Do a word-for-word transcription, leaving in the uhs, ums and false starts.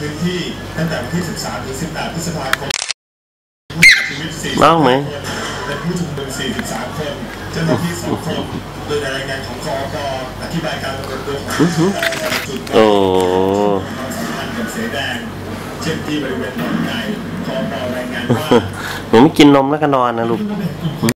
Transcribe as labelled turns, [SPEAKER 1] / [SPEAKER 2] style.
[SPEAKER 1] พื้นที่ตั้งแต่วันที่สิบสามถึงสิบแปดพฤษภาคมชีวิตสี่
[SPEAKER 2] ร้องไหม
[SPEAKER 1] เป็นผู้ชุมนุมสี่สิบสามคนเจ้าหน้าที่สองคนโดยรายงานของกอปอธิบายการดำเนินตัวของแต่ละจุดโอ้สำคัญกับเสแดงเช่นที่บริเวณหนองไก่กอปอรายงานว่า
[SPEAKER 2] ผมไม่กินนมแล้วก็นอนนะลูก